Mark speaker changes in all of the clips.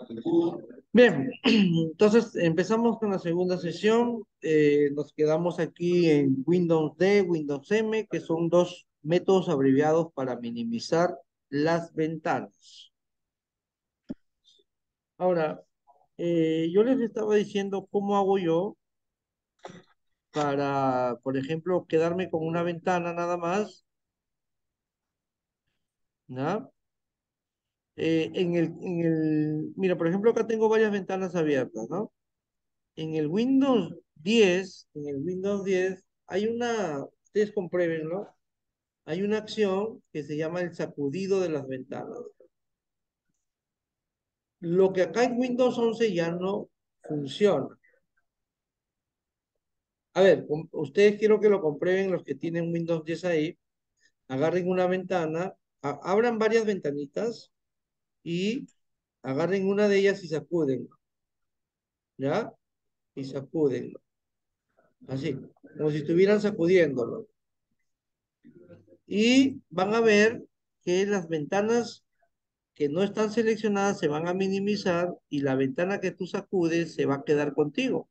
Speaker 1: Bien, entonces empezamos con la segunda sesión. Nos quedamos aquí en Windows D, Windows M, que son dos métodos abreviados para minimizar las ventanas. Ahora, yo les estaba diciendo cómo hago yo para, por ejemplo, quedarme con una ventana nada más, ¿no? Mira, por ejemplo, acá tengo varias ventanas abiertas, ¿no? En el Windows 10 hay ustedes compruébenlo, hay una acción que se llama el sacudido de las ventanas. Lo que acá en Windows 11 ya no funciona. A ver, ustedes quiero que lo comprueben los que tienen Windows 10 ahí, agarren una ventana, abran varias ventanitas y agarren una de ellas y sacuden, ¿ya? Y sacuden, así, como si estuvieran sacudiéndolo. Y van a ver que las ventanas que no están seleccionadas se van a minimizar y la ventana que tú sacudes se va a quedar contigo.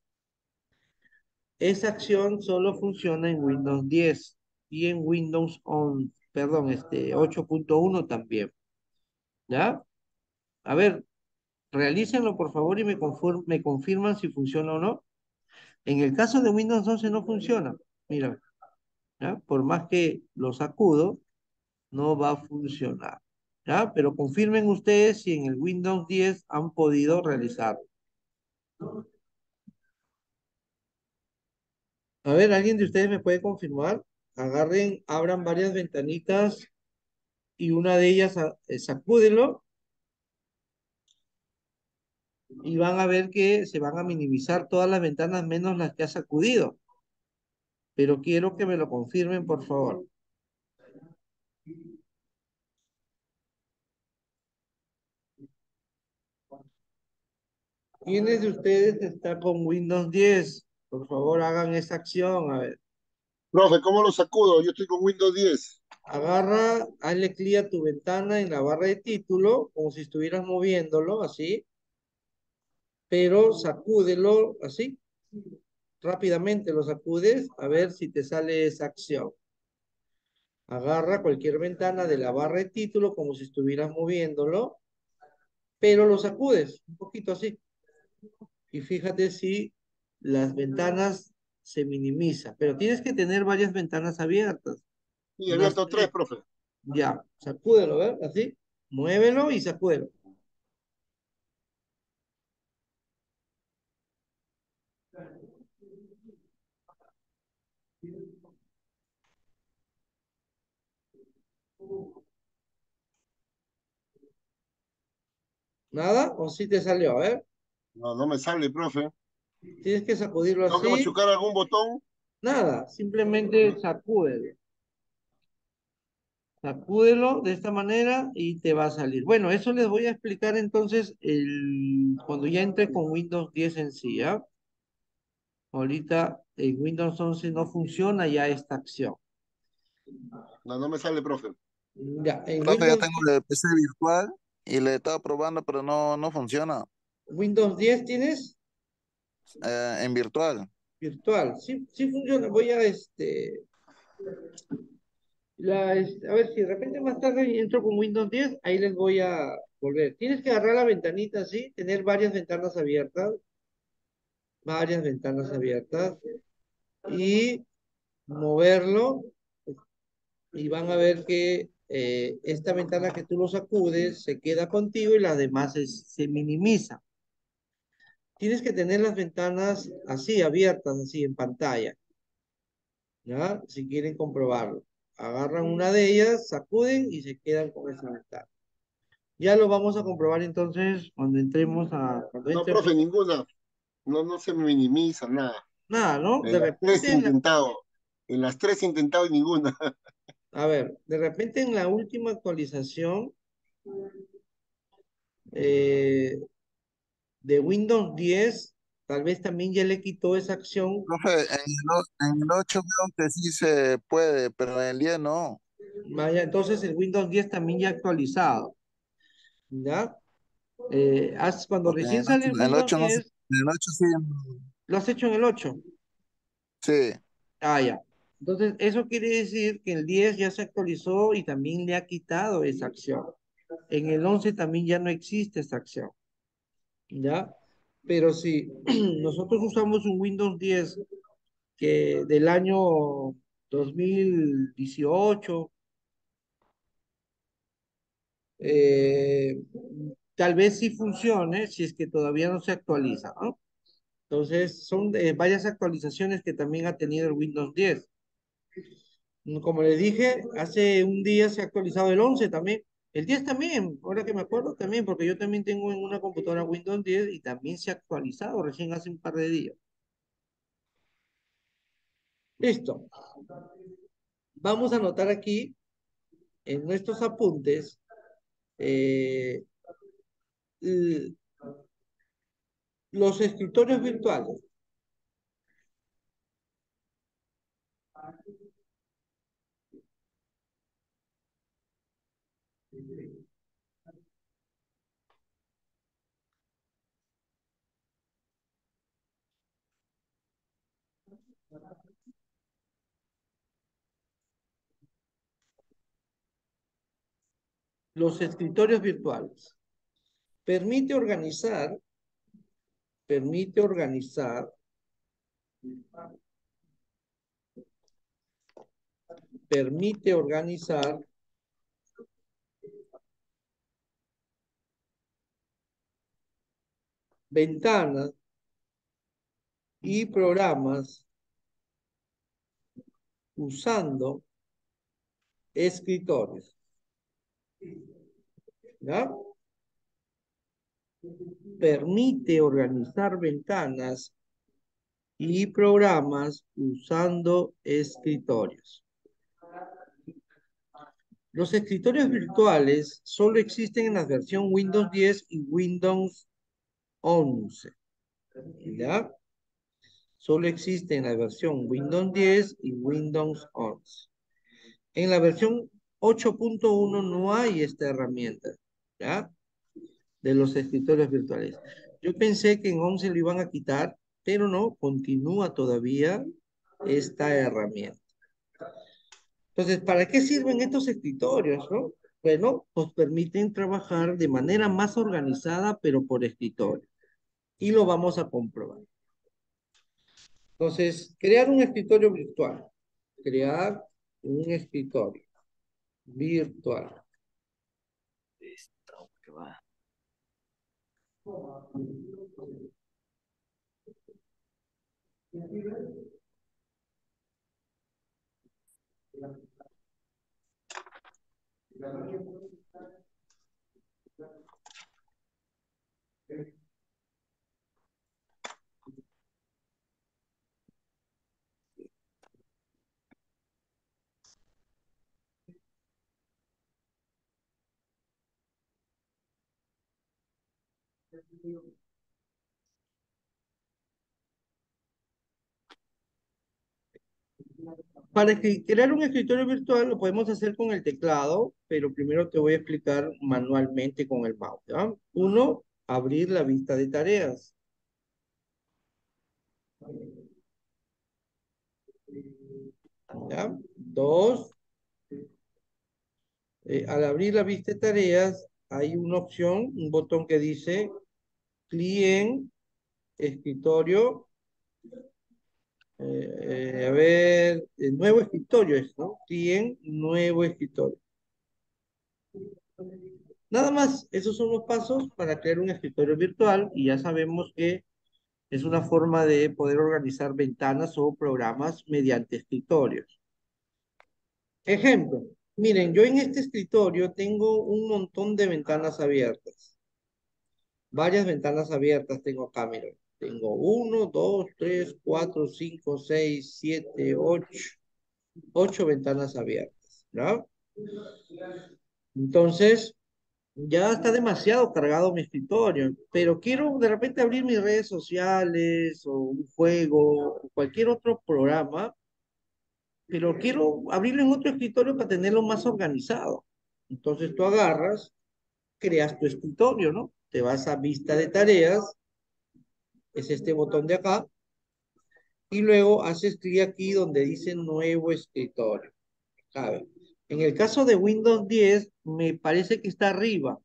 Speaker 1: Esa acción solo funciona en Windows 10 y en Windows 11, perdón, 8.1 también. ¿Ya? A ver, realícenlo por favor y me confirman si funciona o no. En el caso de Windows 11 no funciona. Mira, ¿ya? Por más que lo sacudo, no va a funcionar. ¿Ya? Pero confirmen ustedes si en el Windows 10 han podido realizarlo. A ver, ¿alguien de ustedes me puede confirmar? Agarren, abran varias ventanitas y una de ellas sacúdenlo y van a ver que se van a minimizar todas las ventanas menos las que ha sacudido. Pero quiero que me lo confirmen, por favor. ¿Quiénes de ustedes está con Windows 10? Por favor, hagan esa acción. A ver,
Speaker 2: Profe, ¿cómo lo sacudo? Yo estoy con Windows 10.
Speaker 1: agarra, hazle clic a tu ventana en la barra de título, como si estuvieras moviéndolo, así, pero sacúdelo así. Rápidamente lo sacudes a ver si te sale esa acción. Agarra cualquier ventana de la barra de título como si estuvieras moviéndolo, pero lo sacudes un poquito así. Y fíjate si las ventanas se minimizan. Pero tienes que tener varias ventanas abiertas.
Speaker 2: Y
Speaker 1: Unas
Speaker 2: abierto tres,
Speaker 1: tres.
Speaker 2: profe.
Speaker 1: Ya, sacúdelo, ¿ver? Así. Muévelo y sacúdelo. ¿Nada? ¿O sí te salió? A ver.
Speaker 2: No, no me sale, profe.
Speaker 1: Tienes que sacudirlo
Speaker 2: ¿Tengo que
Speaker 1: así.
Speaker 2: machucar algún botón?
Speaker 1: Nada, simplemente sacúdelo. Sacúdelo de esta manera y te va a salir. Bueno, eso les voy a explicar entonces cuando ya entre con Windows 10 en sí, ¿ya? Ahorita en Windows 11 no funciona ya esta acción.
Speaker 2: No, no me sale, profe.
Speaker 1: Ya, en
Speaker 3: Profe, yo
Speaker 1: Windows,
Speaker 3: tengo el PC virtual y le he estado probando, pero no funciona.
Speaker 1: Windows 10 tienes
Speaker 3: En virtual.
Speaker 1: virtual. Sí, sí funciona. Voy a a ver si de repente más tarde entro con Windows 10, ahí les voy a volver. Tienes que agarrar la ventanita así, tener varias ventanas abiertas y moverlo y van a ver que esta ventana que tú lo sacudes se queda contigo y las demás se minimizan. Tienes que tener las ventanas así, abiertas, así en pantalla, ¿ya? Si quieren comprobarlo. Agarran una de ellas, sacuden y se quedan con esa ventana. Ya lo vamos a comprobar entonces cuando
Speaker 2: No,
Speaker 1: entre
Speaker 2: profe,
Speaker 1: Windows.
Speaker 2: ninguna. No, no se minimiza nada.
Speaker 1: Nada, ¿no? De
Speaker 2: En las tres
Speaker 1: repente,
Speaker 2: he intentado. En las tres he intentado y ninguna.
Speaker 1: a ver, de repente en la última actualización eh, de Windows 10, tal vez también ya le quitó esa acción.
Speaker 3: Profe, en el 8 creo que sí se puede, pero en el 10 no.
Speaker 1: Vaya, entonces el Windows 10 también ya actualizado, ¿ya? Cuando
Speaker 3: Ok,
Speaker 1: recién sale el
Speaker 3: en el
Speaker 1: Windows
Speaker 3: 8 no sé,
Speaker 1: 10,
Speaker 3: en el 8 sí,
Speaker 1: lo has hecho en el 8.
Speaker 3: sí,
Speaker 1: Ah, ya. Entonces, eso quiere decir que el 10 ya se actualizó y también le ha quitado esa acción. En el 11 también ya no existe esa acción, ¿ya? Pero si nosotros usamos un Windows 10 que del año 2018, eh, tal vez sí funcione si es que todavía no se actualiza, ¿no? Entonces, son varias actualizaciones que también ha tenido el Windows 10. Como les dije, hace un día se ha actualizado el 11 también. El 10 también, ahora que me acuerdo también, porque yo también tengo en una computadora Windows 10 y también se ha actualizado recién hace un par de días. Listo. Vamos a anotar aquí en nuestros apuntes eh, l- los escritorios virtuales. Los escritorios virtuales. Permite organizar, permite organizar, permite organizar ventanas y programas usando escritorios. ¿Ya? Permite organizar ventanas y programas usando escritorios. Los escritorios virtuales solo existen en la versión Windows 10 y Windows 11. ¿Ya? Solo existe en la versión Windows 10 y Windows 11. En la versión 8.1 no hay esta herramienta, ¿ya? De los escritorios virtuales. Yo pensé que en 11 lo iban a quitar, pero no, continúa todavía esta herramienta. Entonces, ¿para qué sirven estos escritorios, no? Bueno, nos permiten trabajar de manera más organizada, pero por escritorio. Y lo vamos a comprobar. Entonces, crear un escritorio virtual. Crear un escritorio virtual.
Speaker 3: listo, que va.
Speaker 1: Para crear un escritorio virtual lo podemos hacer con el teclado, pero primero te voy a explicar manualmente con el mouse, ¿ya? Uno, abrir la vista de tareas. ¿Ya? Dos, al abrir la vista de tareas hay una opción, un botón que dice client, escritorio, a ver, nuevo escritorio es, ¿no? Client, nuevo escritorio. Nada más, esos son los pasos para crear un escritorio virtual y ya sabemos que es una forma de poder organizar ventanas o programas mediante escritorios. Ejemplo, miren, yo en este escritorio tengo un montón de ventanas abiertas. Varias ventanas abiertas tengo acá, miren. Tengo uno, dos, tres, cuatro, cinco, seis, siete, ocho. Ocho ventanas abiertas, ¿no? Entonces, ya está demasiado cargado mi escritorio, pero quiero de repente abrir mis redes sociales o un juego o cualquier otro programa, pero quiero abrirlo en otro escritorio para tenerlo más organizado. Entonces tú agarras, creas tu escritorio, ¿no? te vas a vista de tareas, es este botón de acá, y luego haces clic aquí donde dice nuevo escritorio. A ver, en el caso de Windows 10, me parece que está arriba.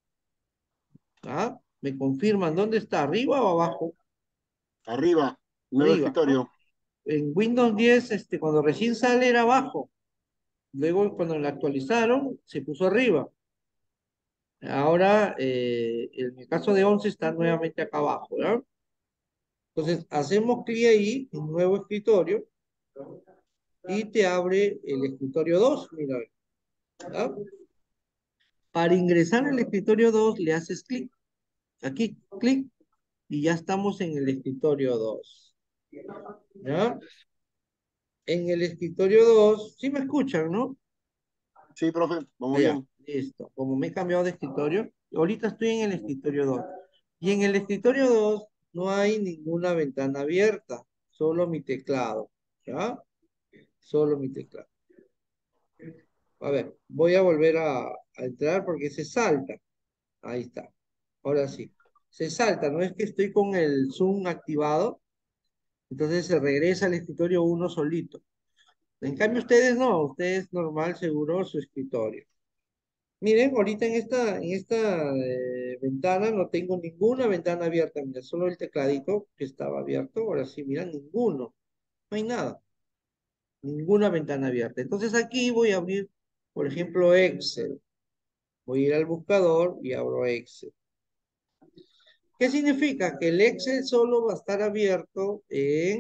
Speaker 1: ¿Ah? ¿Me confirman dónde está? ¿Arriba o abajo?
Speaker 2: Arriba, nuevo
Speaker 1: Arriba, ¿no?
Speaker 2: escritorio.
Speaker 1: En Windows 10, cuando recién sale era abajo. Luego, cuando la actualizaron, se puso arriba. Ahora, en el caso de 11 está nuevamente acá abajo, ¿verdad? Entonces, hacemos clic ahí, en nuevo escritorio, y te abre el escritorio 2, mira, ¿verdad? Para ingresar al escritorio 2 le haces clic, aquí, clic, y ya estamos en el escritorio 2, ¿ya? En el escritorio 2, sí me escuchan, ¿no?
Speaker 2: Sí, profe, vamos
Speaker 1: Allá,
Speaker 2: bien.
Speaker 1: listo. Como me he cambiado de escritorio, ahorita estoy en el escritorio 2. Y en el escritorio 2 no hay ninguna ventana abierta, solo mi teclado, ¿ya? Solo mi teclado. A ver, voy a volver a entrar porque se salta. Ahí está. Ahora sí. Se salta, no es que estoy con el Zoom activado, entonces se regresa al escritorio uno solito. En cambio, ustedes no, ustedes normal, seguro su escritorio. Miren, ahorita en esta ventana no tengo ninguna ventana abierta, mira, solo el tecladito que estaba abierto, ahora sí, mira, ninguno, no hay nada, ninguna ventana abierta. Entonces aquí voy a abrir, por ejemplo, Excel. Voy a ir al buscador y abro Excel. ¿Qué significa? Que el Excel solo va a estar abierto en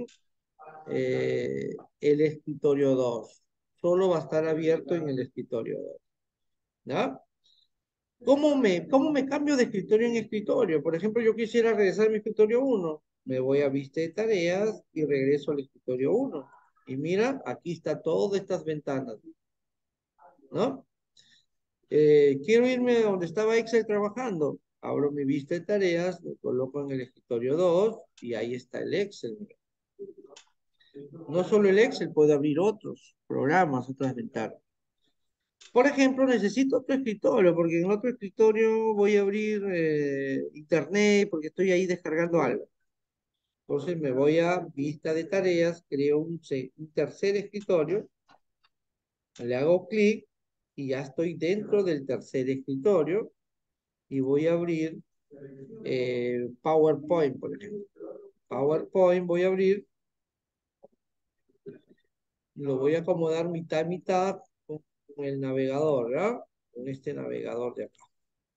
Speaker 1: el escritorio 2. Solo va a estar abierto en el escritorio 2. ¿Ya? ¿Cómo me cambio de escritorio en escritorio? Por ejemplo, yo quisiera regresar a mi escritorio uno. Me voy a vista de tareas y regreso al escritorio uno. Y mira, aquí está todas estas ventanas, ¿no? Quiero irme a donde estaba Excel trabajando. Abro mi vista de tareas, lo coloco en el escritorio 2 y ahí está el Excel. Mira. No solo el Excel, puedo abrir otros programas, otras ventanas. Por ejemplo, necesito otro escritorio, porque en otro escritorio voy a abrir internet, porque estoy ahí descargando algo. Entonces me voy a vista de tareas, creo un tercer escritorio, le hago clic y ya estoy dentro del tercer escritorio y voy a abrir PowerPoint, por ejemplo. PowerPoint voy a abrir, lo voy a acomodar mitad a mitad con el navegador, ¿verdad? Con este navegador de acá.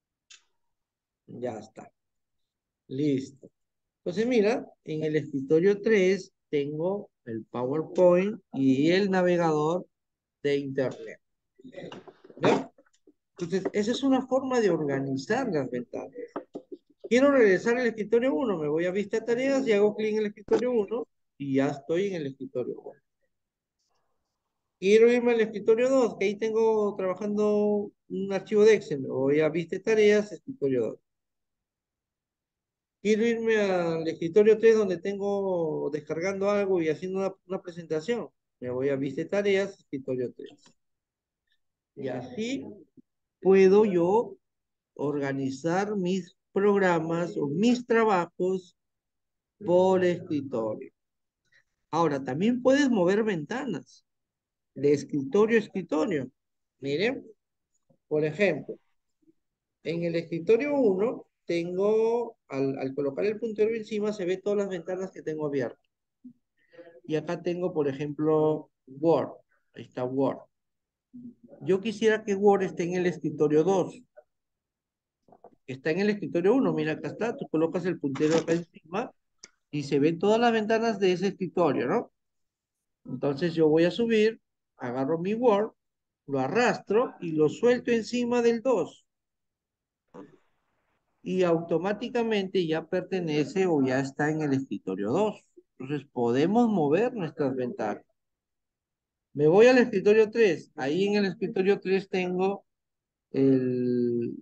Speaker 1: Ya está. Listo. Entonces, mira, en el escritorio 3 tengo el PowerPoint y el navegador de Internet. ¿Ya? Entonces, esa es una forma de organizar las ventanas. Quiero regresar al escritorio uno, me voy a vista de tareas y hago clic en el escritorio uno y ya estoy en el escritorio 1. Quiero irme al escritorio 2, que ahí tengo trabajando un archivo de Excel, me voy a vista de tareas, escritorio 2. Quiero irme al escritorio 3 donde tengo descargando algo y haciendo una presentación. Me voy a vista de tareas, escritorio 3. Y así puedo yo organizar mis programas o mis trabajos por escritorio. Ahora, también puedes mover ventanas de escritorio a escritorio. Miren, por ejemplo, en el escritorio 1 tengo, al colocar el puntero encima, se ve todas las ventanas que tengo abiertas. Y acá tengo, por ejemplo, Word. Ahí está Word. Yo quisiera que Word esté en el escritorio 2. Está en el escritorio 1. Mira, acá está. Tú colocas el puntero acá encima y se ven todas las ventanas de ese escritorio, ¿no? Entonces yo voy a subir, agarro mi Word, lo arrastro y lo suelto encima del 2. Y automáticamente ya pertenece o ya está en el escritorio 2. Entonces podemos mover nuestras ventanas. Me voy al escritorio 3. Ahí en el escritorio 3 tengo el,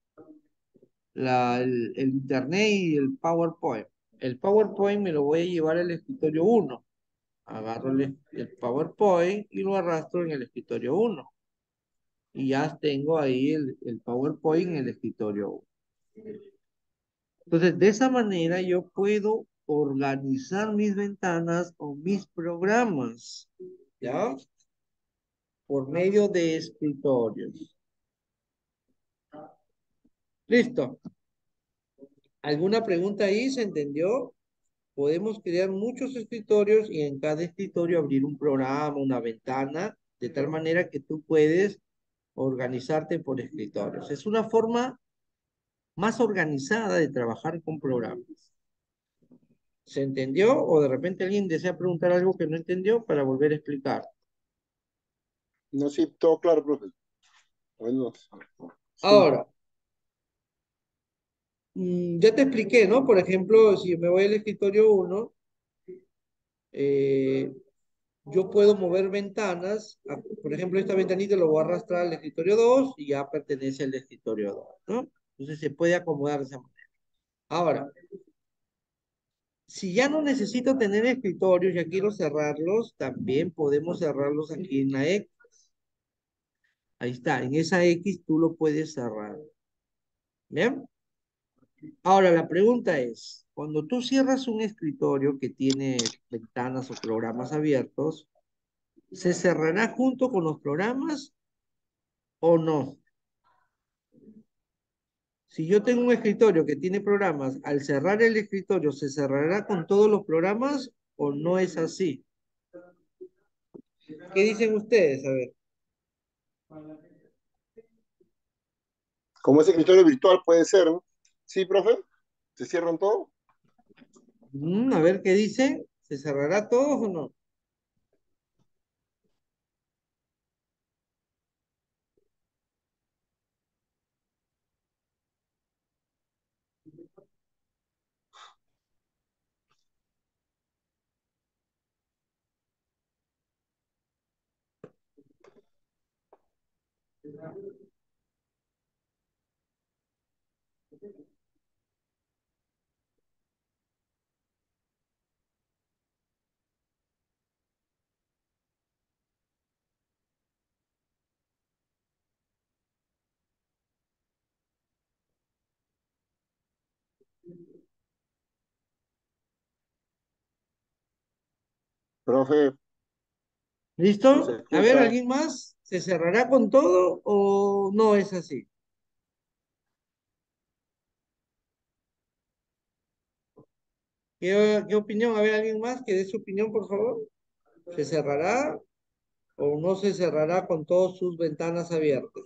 Speaker 1: el internet y el PowerPoint. El PowerPoint me lo voy a llevar al escritorio 1. Agarro el PowerPoint y lo arrastro en el escritorio 1. Y ya tengo ahí el PowerPoint en el escritorio 1. Entonces, de esa manera yo puedo organizar mis ventanas o mis programas, ¿ya? Por medio de escritorios. Listo. ¿Alguna pregunta ahí? ¿Se entendió? Podemos crear muchos escritorios y en cada escritorio abrir un programa, una ventana, de tal manera que tú puedes organizarte por escritorios. Es una forma más organizada de trabajar con programas. ¿Se entendió? O de repente alguien desea preguntar algo que no entendió para volver a explicar.
Speaker 2: No, sí, todo claro, profe. Bueno, sí,
Speaker 1: Ahora, ya te expliqué, ¿no? Por ejemplo, si me voy al escritorio uno, eh, yo puedo mover ventanas. Por ejemplo, esta ventanita lo voy a arrastrar al escritorio 2 y ya pertenece al escritorio 2, ¿no? Entonces se puede acomodar de esa manera. Ahora, si ya no necesito tener escritorios, ya quiero cerrarlos, también podemos cerrarlos aquí en la X. Ahí está, en esa X tú lo puedes cerrar. ¿Bien? Ahora la pregunta es, cuando tú cierras un escritorio que tiene ventanas o programas abiertos, ¿se cerrará junto con los programas o no? Si yo tengo un escritorio que tiene programas, al cerrar el escritorio, ¿se cerrará con todos los programas o no es así? ¿Qué dicen ustedes? A ver.
Speaker 2: como ese escritorio virtual puede ser, ¿no? Sí, profe, ¿se cierran todo?
Speaker 1: A ver qué dicen. ¿Se cerrará todos o no?
Speaker 2: Profe, no se
Speaker 1: ¿Listo? A ver,
Speaker 2: escucha.
Speaker 1: ¿alguien más? ¿Se cerrará con todo o no es así? ¿Qué opinión? A ver, ¿alguien más que dé su opinión, por favor? ¿Se cerrará o no se cerrará con todas sus ventanas abiertas?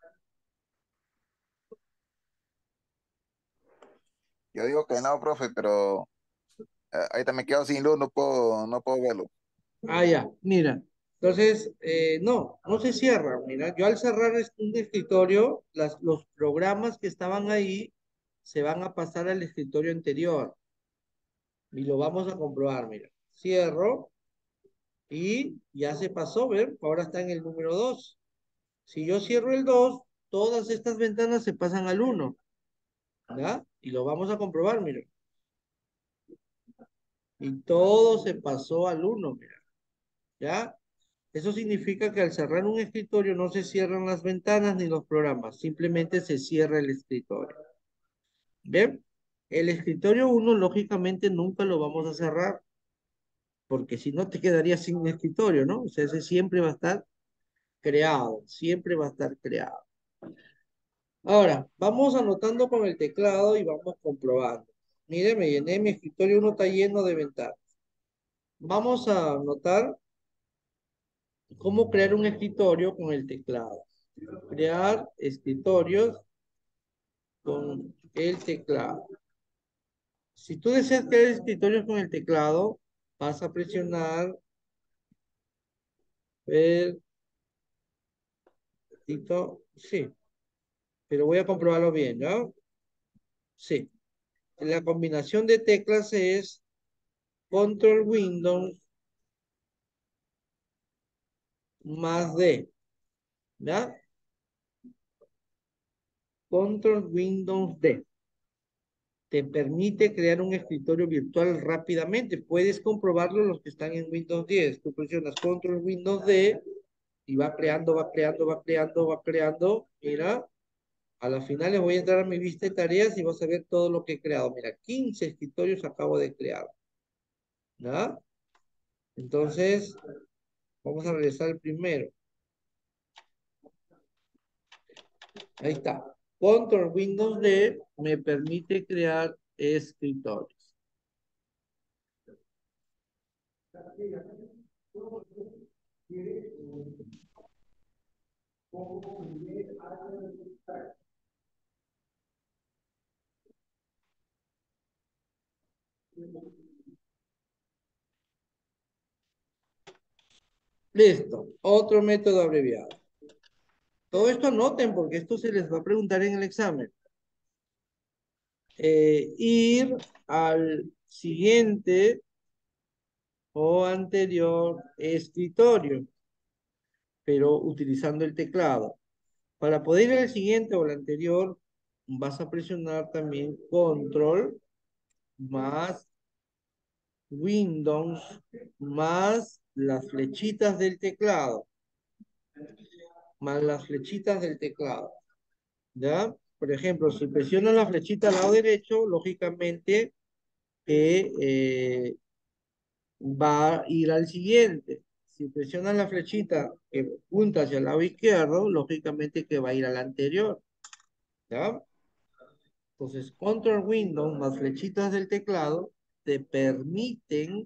Speaker 3: Yo digo que no, profe, pero ahorita me quedo sin luz, no puedo verlo.
Speaker 1: Ah, ya, mira. Entonces, no se cierra. Mira, yo al cerrar un escritorio, los programas que estaban ahí se van a pasar al escritorio anterior y lo vamos a comprobar. Mira, cierro y ya se pasó, ¿ver? Ahora está en el número 2. Si yo cierro el 2, todas estas ventanas se pasan al uno, ¿ya? Y lo vamos a comprobar, mira. Y todo se pasó al uno, mira, ¿ya? Eso significa que al cerrar un escritorio no se cierran las ventanas ni los programas, simplemente se cierra el escritorio. ¿Ven? El escritorio uno lógicamente nunca lo vamos a cerrar, porque si no te quedarías sin escritorio, ¿no? O sea, ese siempre va a estar creado, siempre va a estar creado. Ahora, vamos anotando con el teclado y vamos comprobando. Mire, me llené mi escritorio, uno está lleno de ventanas. Vamos a anotar cómo crear un escritorio con el teclado. Crear escritorios con el teclado. Si tú deseas crear escritorios con el teclado, vas a presionar el sí, pero voy a comprobarlo bien, ¿no? Sí. La combinación de teclas es Control Windows más D, ¿ya? Control Windows D. Te permite crear un escritorio virtual rápidamente. Puedes comprobarlo los que están en Windows 10. Tú presionas Control Windows D y va creando, va creando, va creando, va creando. Mira, A la final les voy a entrar a mi vista de tareas y vas a ver todo lo que he creado. Mira, 15 escritorios acabo de crear. ¿Ya? Entonces, vamos a regresar al primero. Ahí está. Control Windows D me permite crear escritorios. Listo. Otro método abreviado. Todo esto anoten porque esto se les va a preguntar en el examen. Ir al siguiente o anterior escritorio, pero utilizando el teclado. Para poder ir al siguiente o al anterior, vas a presionar también Control más Windows más las flechitas del teclado, más las flechitas del teclado, ¿ya? Por ejemplo, si presionas la flechita al lado derecho, lógicamente va a ir al siguiente. Si presionas la flechita que punta hacia el lado izquierdo, lógicamente que va a ir al anterior, ¿ya? Entonces, Control Windows más flechitas del teclado te permiten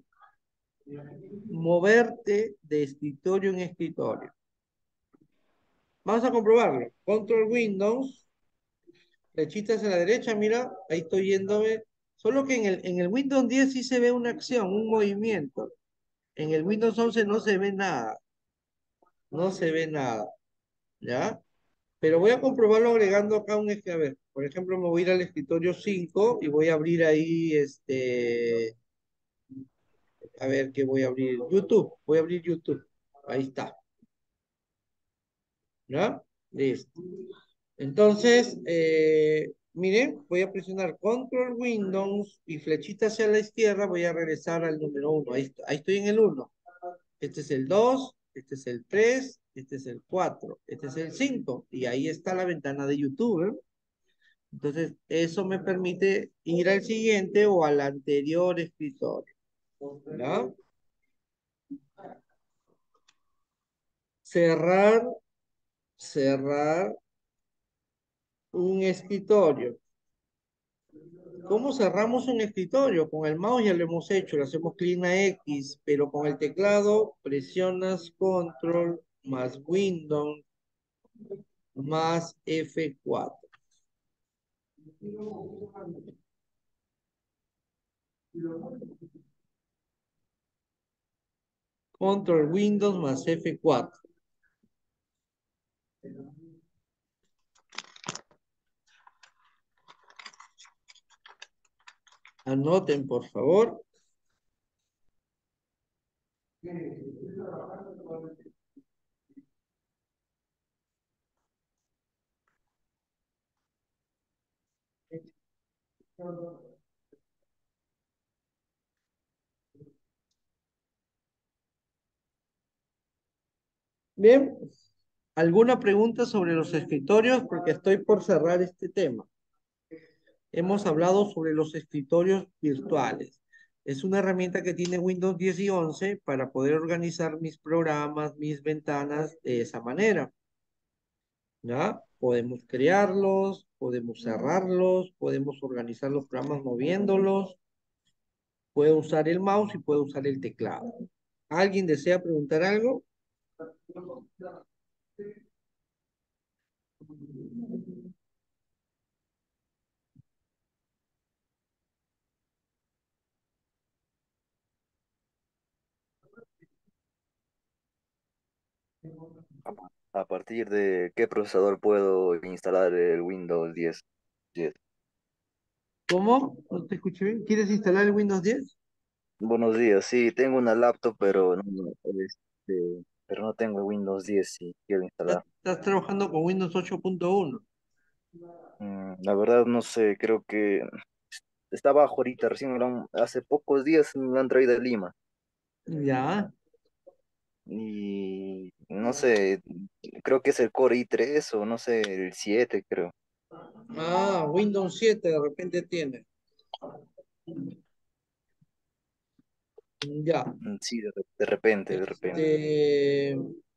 Speaker 1: moverte de escritorio en escritorio. Vamos a comprobarlo. Control Windows, flechitas a la derecha, mira, ahí estoy yéndome. Solo que en el Windows 10 sí se ve una acción, un movimiento. En el Windows 11 no se ve nada, no se ve nada, ¿ya? Pero voy a comprobarlo agregando acá a ver, por ejemplo, me voy a ir al escritorio 5 y voy a abrir ahí, a ver qué voy a abrir, YouTube, voy a abrir YouTube, ahí está, ¿ya? Listo. Entonces, miren, voy a presionar Control Windows y flechita hacia la izquierda, voy a regresar al número uno. Ahí estoy en el uno. Este es el 2, este es el 3, este es el 4, este es el 5. Y ahí está la ventana de YouTube. ¿Eh? Entonces, eso me permite ir al siguiente o al anterior escritorio. ¿Ya? Cerrar, cerrar un escritorio. ¿Cómo cerramos un escritorio? Con el mouse ya lo hemos hecho, le hacemos clic a X, pero con el teclado presionas Control más Windows más F4. Control Windows más F4. Anoten, por favor. Bien, ¿alguna pregunta sobre los escritorios? Porque estoy por cerrar este tema. Hemos hablado sobre los escritorios virtuales. Es una herramienta que tiene Windows 10 y 11 para poder organizar mis programas, mis ventanas de esa manera. ¿Ya? Podemos crearlos, podemos cerrarlos, podemos organizar los programas moviéndolos. Puedo usar el mouse y puedo usar el teclado. ¿Alguien desea preguntar algo?
Speaker 4: ¿A partir de qué procesador puedo instalar el Windows 10? 10.
Speaker 1: ¿Cómo? No te escuché bien. ¿Quieres instalar el Windows 10?
Speaker 4: Buenos días, sí, tengo una laptop, pero no tengo el Windows 10 si quiero instalar.
Speaker 1: Estás trabajando con Windows 8.1.
Speaker 4: La verdad no sé, creo que está bajo ahorita, hace pocos días me lo han traído de Lima
Speaker 1: Ya.
Speaker 4: y no sé, creo que es el Core i3 o no sé, el 7 creo.
Speaker 1: Ah, Windows 7 de repente tiene. Ya.
Speaker 4: Sí, de repente, de repente.
Speaker 1: Este,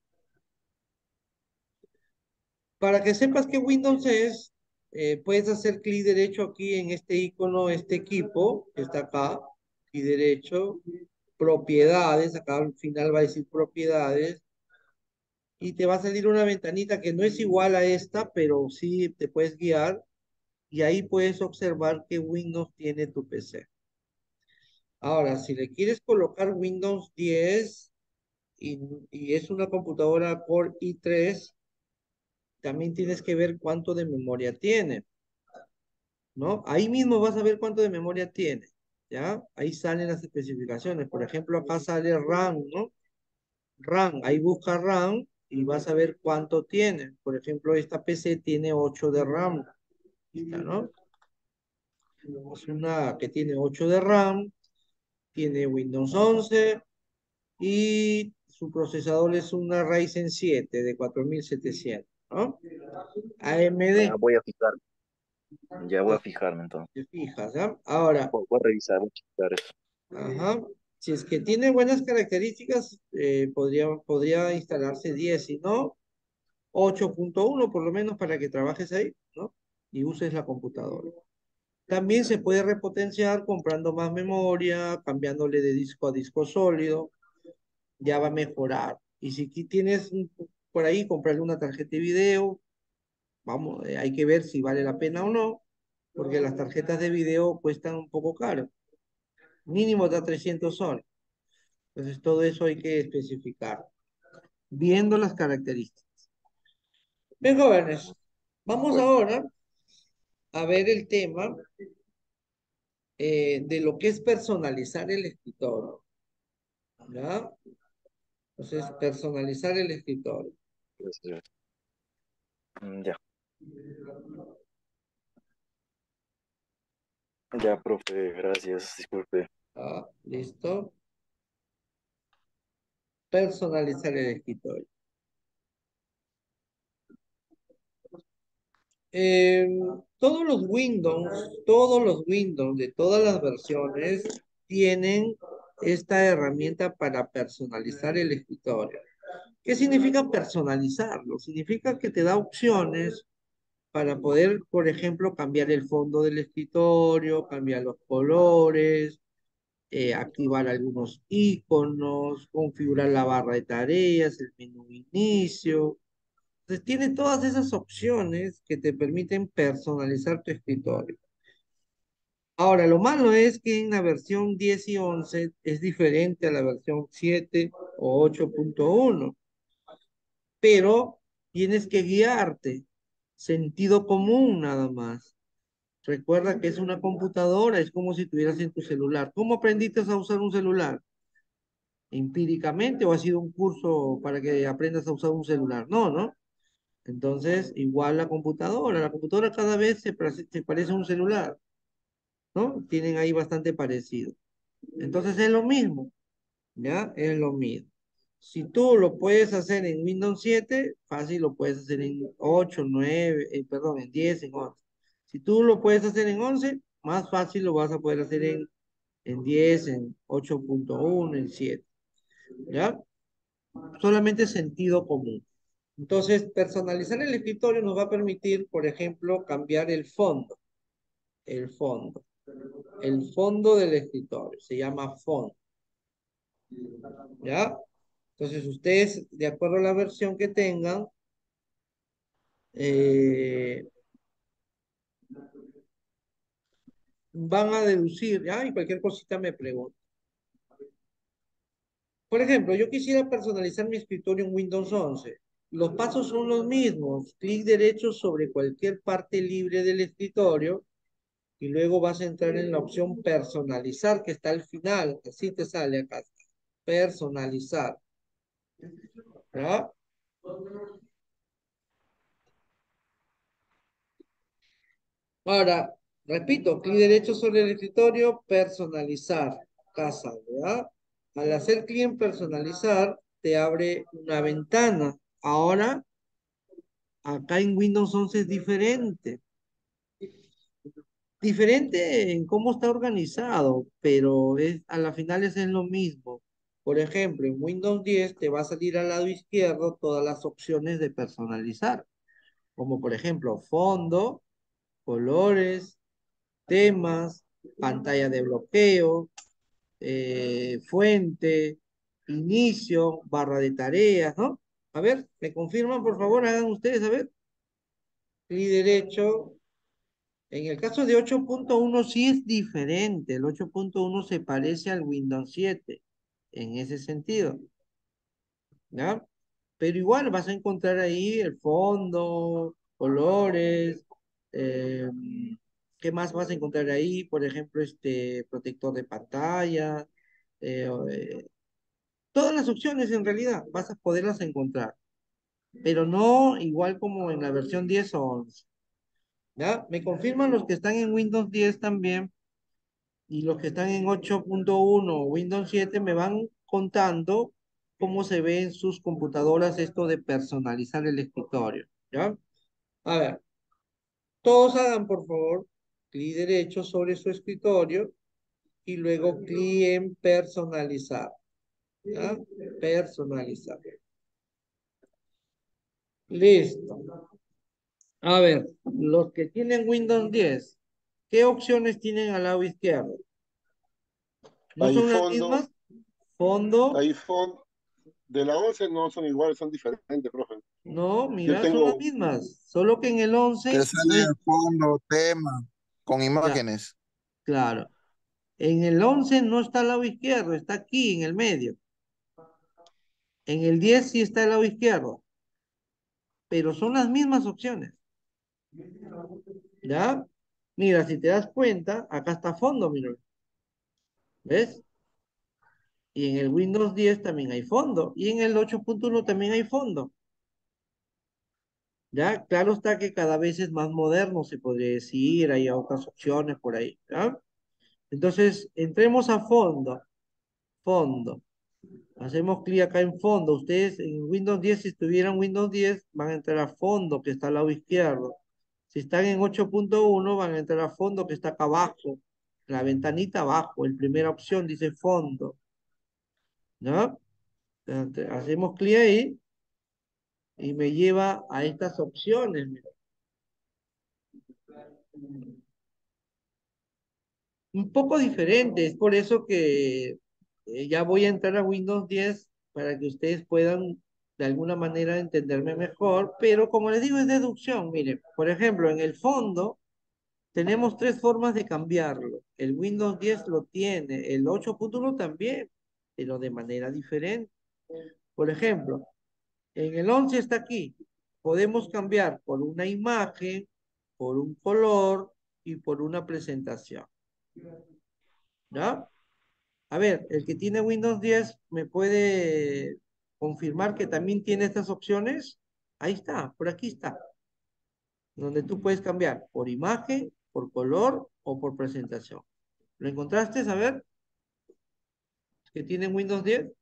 Speaker 1: para que sepas qué Windows es, puedes hacer clic derecho aquí en este icono, este equipo que está acá, y derecho, propiedades, acá al final va a decir propiedades, y te va a salir una ventanita que no es igual a esta, pero sí te puedes guiar, y ahí puedes observar qué Windows tiene tu PC. Ahora, si le quieres colocar Windows 10 y es una computadora Core i3, también tienes que ver cuánto de memoria tiene, ¿no? Ahí mismo vas a ver cuánto de memoria tiene, ¿ya? Ahí salen las especificaciones. Por ejemplo, acá sale RAM, ¿no? RAM, ahí busca RAM y vas a ver cuánto tiene. Por ejemplo, esta PC tiene 8 de RAM, ¿no? Es una que tiene 8 de RAM, tiene Windows 11 y su procesador es una Ryzen 7 de 4700, ¿no?
Speaker 4: Ya
Speaker 1: AMD,
Speaker 4: voy a fijar, ya voy
Speaker 1: te,
Speaker 4: a fijarme entonces.
Speaker 1: te fijas, ¿ya? Ahora,
Speaker 4: Voy a revisar, voy a checar eso.
Speaker 1: ajá. Si es que tiene buenas características, podría instalarse 10, si no, 8.1 por lo menos para que trabajes ahí, ¿no? Y uses la computadora. También se puede repotenciar comprando más memoria, cambiándole de disco a disco sólido, ya va a mejorar. Y si aquí tienes por ahí, comprarle una tarjeta de video, vamos, hay que ver si vale la pena o no, porque las tarjetas de video cuestan un poco caro. Mínimo da 300 soles. Entonces, todo eso hay que especificar, viendo las características. Bien, jóvenes, vamos
Speaker 3: Bueno,
Speaker 1: ahora a ver el tema de lo que es personalizar el escritorio, ¿ya? Entonces, personalizar el escritorio.
Speaker 4: Entonces, ya, ya, profe, gracias, disculpe.
Speaker 1: ¿Ya? ¿Listo? Personalizar el escritorio. Eh, todos los Windows de todas las versiones tienen esta herramienta para personalizar el escritorio. ¿Qué significa personalizarlo? Significa que te da opciones para poder, por ejemplo, cambiar el fondo del escritorio, cambiar los colores, activar algunos iconos, configurar la barra de tareas, el menú inicio. Entonces, tiene todas esas opciones que te permiten personalizar tu escritorio. Ahora, lo malo es que en la versión 10 y 11 es diferente a la versión 7 o 8.1, pero tienes que guiarte, sentido común nada más. Recuerda que es una computadora, es como si estuvieras en tu celular. ¿Cómo aprendiste a usar un celular? ¿Empíricamente o ha sido un curso para que aprendas a usar un celular? No, ¿no? Entonces, igual la computadora cada vez se parece a un celular, ¿no? Tienen ahí bastante parecido. Entonces es lo mismo, ¿ya? Es lo mismo. Si tú lo puedes hacer en Windows 7, fácil lo puedes hacer en 8, 9, perdón, en 10, en 11. Si tú lo puedes hacer en 11, más fácil lo vas a poder hacer en 10, en 8.1, en 7, ¿ya? Solamente sentido común. Entonces, personalizar el escritorio nos va a permitir, por ejemplo, cambiar el fondo, el fondo del escritorio, se llama fondo, ¿ya? Entonces, ustedes, de acuerdo a la versión que tengan, eh, van a deducir, ¿ya? Y cualquier cosita me preguntan. Por ejemplo, yo quisiera personalizar mi escritorio en Windows 11. Los pasos son los mismos. Clic derecho sobre cualquier parte libre del escritorio y luego vas a entrar en la opción personalizar que está al final. Así te sale acá. Personalizar. ¿Ya? Ahora, repito, clic derecho sobre el escritorio, personalizar. Casa, ¿verdad? Al hacer clic en personalizar, te abre una ventana. Ahora, acá en Windows 11 es diferente. Diferente en cómo está organizado, pero a la final es lo mismo. Por ejemplo, en Windows 10 te va a salir al lado izquierdo todas las opciones de personalizar, como por ejemplo fondo, colores, temas, pantalla de bloqueo, fuente, inicio, barra de tareas, ¿no? A ver, ¿me confirman, por favor? Hagan ustedes, a ver. Clic derecho. En el caso de 8.1 sí es diferente. El 8.1 se parece al Windows 7 en ese sentido, ¿ya? Pero igual vas a encontrar ahí el fondo, colores, eh, ¿qué más vas a encontrar ahí? Por ejemplo, este protector de pantalla, eh, todas las opciones en realidad vas a poderlas encontrar, pero no igual como en la versión 10 o 11, ¿ya? Me confirman los que están en Windows 10 también y los que están en 8.1 o Windows 7 me van contando cómo se ve en sus computadoras esto de personalizar el escritorio, ¿ya? A ver, todos hagan por favor clic derecho sobre su escritorio y luego clic en personalizar, ¿ya? Personalizar. Listo. A ver, los que tienen Windows 10, ¿qué opciones tienen al lado izquierdo? ¿No
Speaker 2: Hay
Speaker 1: son las
Speaker 2: fondo,
Speaker 1: mismas? Fondo.
Speaker 2: hay fondo. De la 11 no son iguales, son diferentes, profe.
Speaker 1: No,
Speaker 2: Yo
Speaker 1: mira, son las
Speaker 2: tengo,
Speaker 1: mismas, solo que en el
Speaker 3: Que
Speaker 1: 11 no
Speaker 3: sale
Speaker 1: es,
Speaker 3: el fondo, tema, con
Speaker 1: ya,
Speaker 3: imágenes.
Speaker 1: claro, en el 11 no está al lado izquierdo, está aquí en el medio. En el 10 sí está al lado izquierdo, pero son las mismas opciones, ¿ya? Mira, si te das cuenta, acá está fondo, mira, ¿ves? Y en el Windows 10 también hay fondo, y en el 8.1 también hay fondo, ¿ya? Claro está que cada vez es más moderno, se podría decir, hay otras opciones por ahí, ¿ya? Entonces, entremos a fondo, fondo. Hacemos clic acá en fondo. Ustedes en Windows 10, si estuvieran Windows 10, van a entrar a fondo, que está al lado izquierdo. Si están en 8.1, van a entrar a fondo, que está acá abajo. La ventanita abajo, en primera opción dice fondo. ¿No? Entonces, hacemos clic ahí y me lleva a estas opciones. Mira. Un poco diferente, es por eso que ya voy a entrar a Windows 10 para que ustedes puedan de alguna manera entenderme mejor, pero como les digo es deducción, miren, por ejemplo, en el fondo tenemos tres formas de cambiarlo. El Windows 10 lo tiene, el 8.1 también, pero de manera diferente. Por ejemplo, en el 11 está aquí, podemos cambiar por una imagen, por un color y por una presentación, ¿ya? A ver, el que tiene Windows 10 me puede confirmar que también tiene estas opciones. Ahí está, por aquí está, donde tú puedes cambiar por imagen, por color o por presentación. ¿Lo encontraste? A ver, que tiene Windows 10.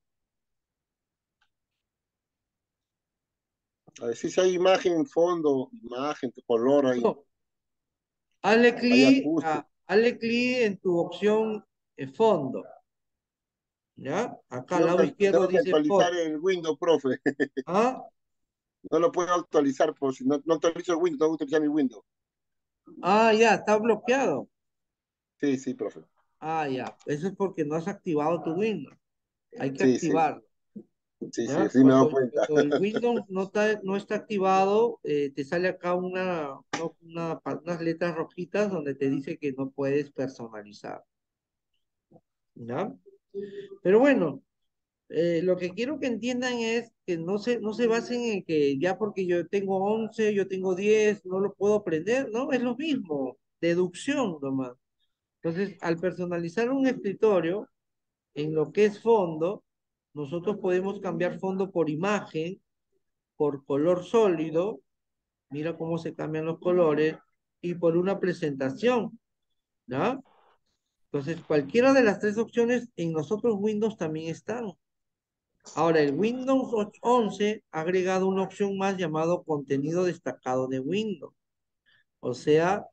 Speaker 2: a ver si hay imagen, fondo, imagen, color,
Speaker 1: No, hazle
Speaker 2: hay
Speaker 1: clic,
Speaker 2: acústico.
Speaker 1: hazle clic en tu opción fondo, ¿ya? Acá al lado izquierdo
Speaker 2: Tengo que
Speaker 1: dice
Speaker 2: actualizar
Speaker 1: fondo.
Speaker 2: el Windows, profe.
Speaker 1: ¿Ah?
Speaker 2: No lo puedo actualizar, por si no actualizo el Windows, tengo que utilizar mi Windows.
Speaker 1: Ah, ya, está bloqueado.
Speaker 2: Sí, sí, profe.
Speaker 1: Ah, ya, eso es porque no has activado tu Windows. Hay que
Speaker 2: Sí, sí,
Speaker 1: activarlo.
Speaker 2: sí, sí,
Speaker 1: ¿Ya?
Speaker 2: sí me he dado cuenta.
Speaker 1: Cuando el Windows no está activado, te sale acá unas letras rojitas donde te dice que no puedes personalizar. ¿Ya? Pero bueno, lo que quiero que entiendan es que no se basen en que ya porque yo tengo 11 yo tengo 10 no lo puedo aprender, ¿no? Es lo mismo, deducción nomás. Entonces, al personalizar un escritorio, en lo que es fondo, nosotros podemos cambiar fondo por imagen, por color sólido, mira cómo se cambian los colores, y por una presentación, ¿no? Entonces, cualquiera de las tres opciones en nosotros Windows también están. Ahora, el Windows 11 ha agregado una opción más llamado contenido destacado de Windows. O sea,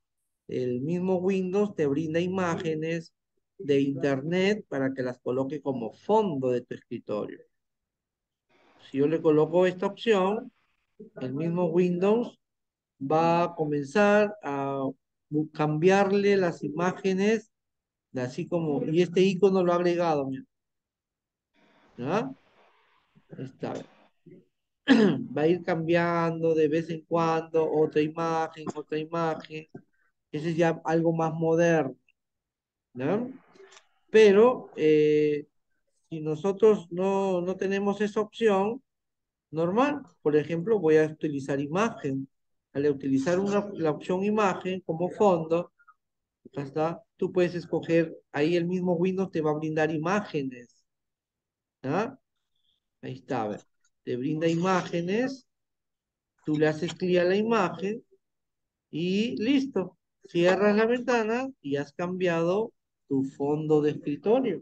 Speaker 1: el mismo Windows te brinda imágenes de internet para que las coloque como fondo de tu escritorio. Si yo le coloco esta opción, el mismo Windows va a comenzar a cambiarle las imágenes, así como, y este icono lo ha agregado, mira, ¿ya? Ahí está, va a ir cambiando de vez en cuando, otra imagen, otra imagen. Ese es ya algo más moderno, ¿no? Pero si nosotros no tenemos esa opción, normal, por ejemplo, voy a utilizar imagen. Al utilizar la opción imagen como fondo, acá está, tú puedes escoger, ahí el mismo Windows te va a brindar imágenes, ¿ah? Ahí está, a ver, te brinda imágenes, tú le haces clic a la imagen y listo. Cierras la ventana y has cambiado tu fondo de escritorio.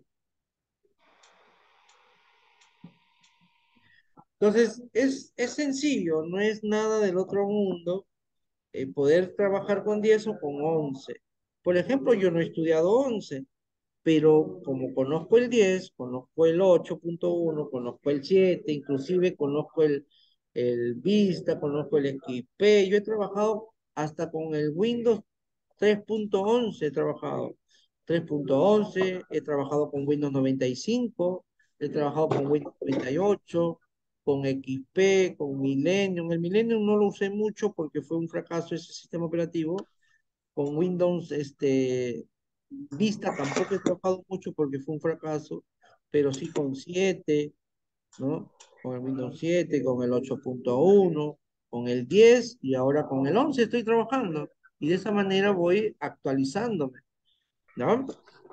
Speaker 1: Entonces, es sencillo, no es nada del otro mundo poder trabajar con 10 o con 11. Por ejemplo, yo no he estudiado 11, pero como conozco el 10, conozco el 8.1, conozco el 7, inclusive conozco el Vista, conozco el XP, yo he trabajado hasta con el Windows 3.11, he trabajado 3.11, he trabajado con Windows 95, he trabajado con Windows 98, con XP, con Millennium. El Millennium no lo usé mucho porque fue un fracaso ese sistema operativo. Con Windows Vista tampoco he trabajado mucho porque fue un fracaso, pero sí con 7, ¿no? Con el Windows 7, con el 8.1, con el 10 y ahora con el 11 estoy trabajando. Y de esa manera voy actualizándome, ¿no?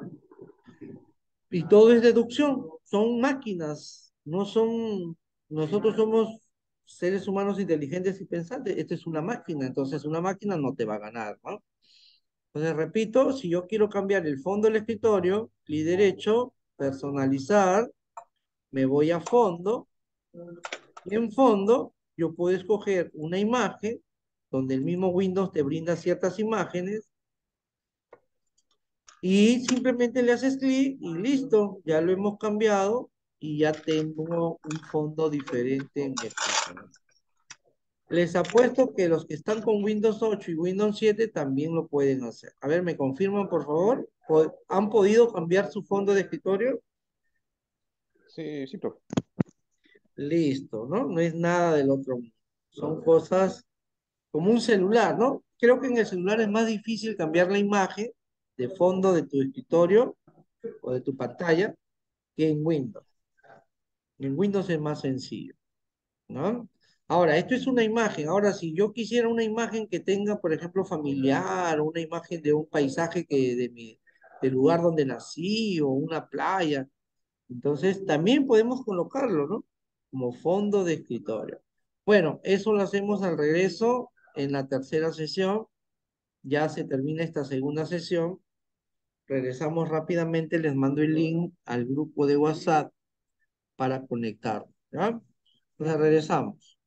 Speaker 1: Y todo es deducción, son máquinas, no son, nosotros somos seres humanos inteligentes y pensantes, esta es una máquina, entonces una máquina no te va a ganar, ¿no? Entonces, repito, si yo quiero cambiar el fondo del escritorio, clic derecho, personalizar, me voy a fondo, y en fondo yo puedo escoger una imagen, donde el mismo Windows te brinda ciertas imágenes, y simplemente le haces clic y listo, ya lo hemos cambiado y ya tengo un fondo diferente en mi escritorio. Les apuesto que los que están con Windows 8 y Windows 7 también lo pueden hacer. A ver, ¿me confirman, por favor? ¿Han podido cambiar su fondo de escritorio?
Speaker 5: Sí, sí, profe.
Speaker 1: Listo, ¿no? No es nada del otro mundo. Son cosas como un celular, ¿no? Creo que en el celular es más difícil cambiar la imagen de fondo de tu escritorio o de tu pantalla que en Windows. En Windows es más sencillo, ¿no? Ahora, esto es una imagen. Ahora, si yo quisiera una imagen que tenga, por ejemplo, familiar, o una imagen de un paisaje del lugar donde nací, o una playa, entonces también podemos colocarlo, ¿no? Como fondo de escritorio. Bueno, eso lo hacemos al regreso en la tercera sesión. Ya se termina esta segunda sesión. Regresamos rápidamente, les mando el link al grupo de WhatsApp para conectar, ¿ya? Entonces regresamos.